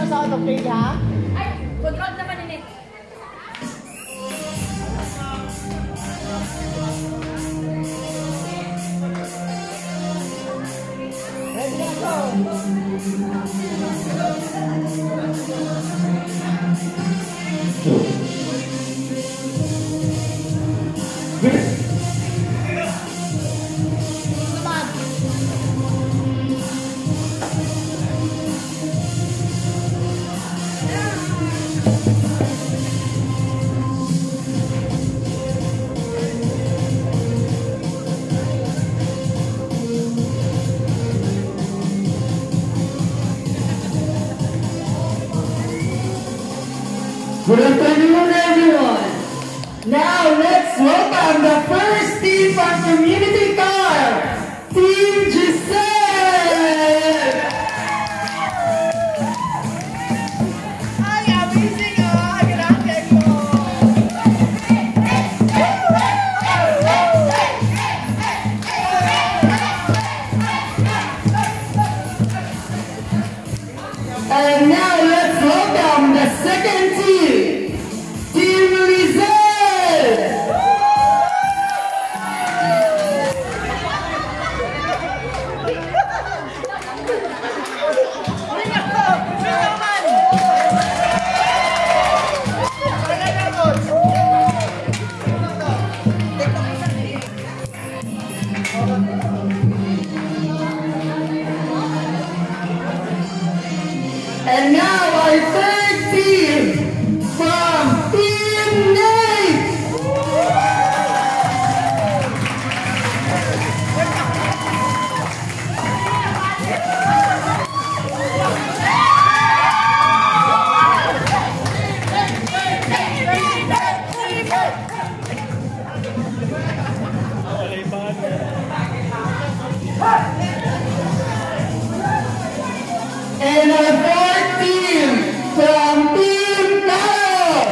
sa autoplay, ha? Ay, control naman ini. Ready na go! Good afternoon, everyone. Now let's welcome the first team from Community Karl, Team Giselle. Ay, amazing, ah! Grabe ko! And now let's welcome the second team, Team Lizelle. And now our third team from Team Nate. And our fourth team from Team Karl.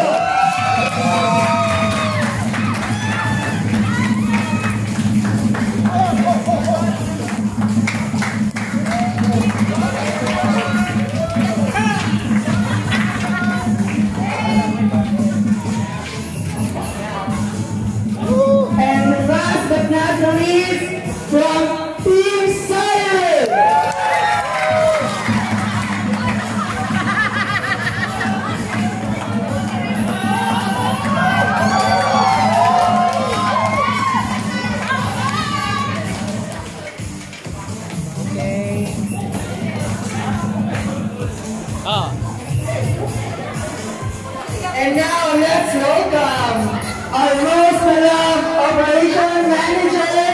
And last but not the least, from Team Cyrus. And now let's welcome our most beloved Operation Manager,